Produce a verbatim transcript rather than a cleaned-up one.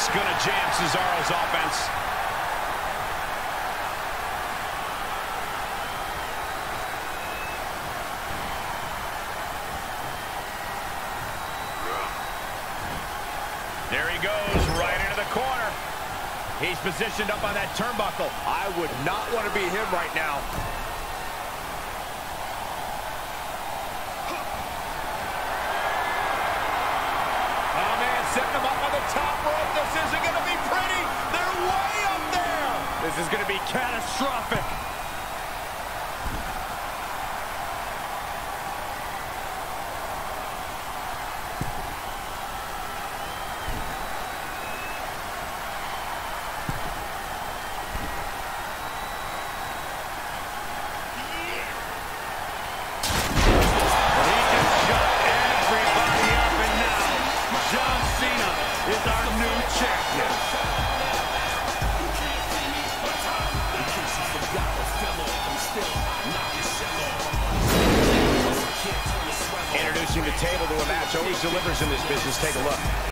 That's going to jam Cesaro's offense. There he goes, right into the corner. He's positioned up on that turnbuckle. I would not want to be him right now. Oh, man, setting him up on the top rope. This isn't going to be pretty. They're way up there. This is going to be catastrophic. Introducing the table to a match always delivers in this business. Take a look.